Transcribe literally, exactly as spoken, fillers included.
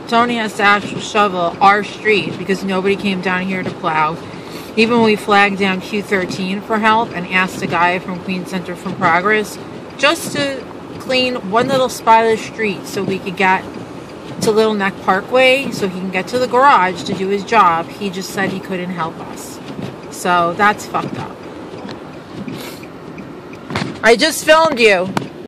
Tony has to actually shovel our street because nobody came down here to plow. Even when we flagged down Q thirteen for help and asked a guy from Queens Center for Progress just to clean one little spot of the street so we could get to Little Neck Parkway so he can get to the garage to do his job, he just said he couldn't help us. So that's fucked up. I just filmed you.